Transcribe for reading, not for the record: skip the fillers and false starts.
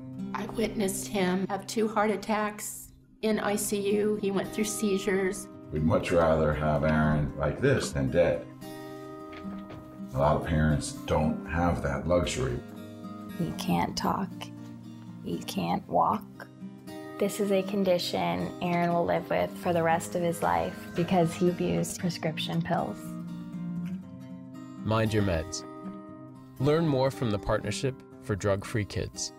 I witnessed him have 2 heart attacks in ICU. He went through seizures. We'd much rather have Aaron like this than dead. A lot of parents don't have that luxury. He can't talk. He can't walk. This is a condition Aaron will live with for the rest of his life because he abused prescription pills. Mind your meds. Learn more from the Partnership for Drug-Free Kids.